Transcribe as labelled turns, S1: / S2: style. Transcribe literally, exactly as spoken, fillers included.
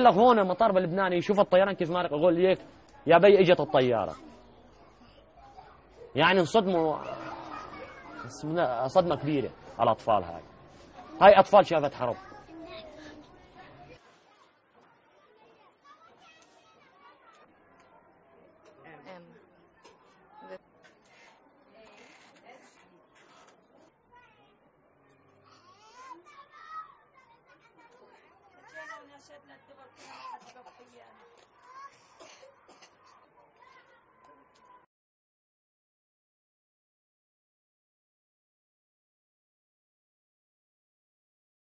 S1: بلغ هون المطار باللبناني يشوف الطيران كيف مارق يقول ليك يا بي اجت الطياره. يعني انصدموا صدمه كبيره الاطفال. هاي هاي اطفال شافت حرب.